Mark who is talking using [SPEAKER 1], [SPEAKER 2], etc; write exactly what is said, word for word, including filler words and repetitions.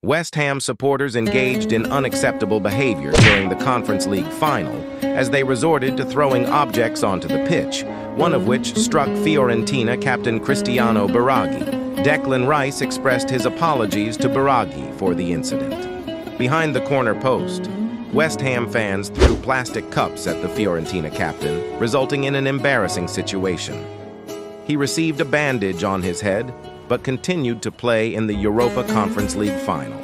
[SPEAKER 1] West Ham supporters engaged in unacceptable behavior during the Conference League final as they resorted to throwing objects onto the pitch, one of which struck Fiorentina captain Cristiano Biraghi. Declan Rice expressed his apologies to Biraghi for the incident. Behind the corner post, West Ham fans threw plastic cups at the Fiorentina captain, resulting in an embarrassing situation. He received a bandage on his head, but continued to play in the Europa Conference League final.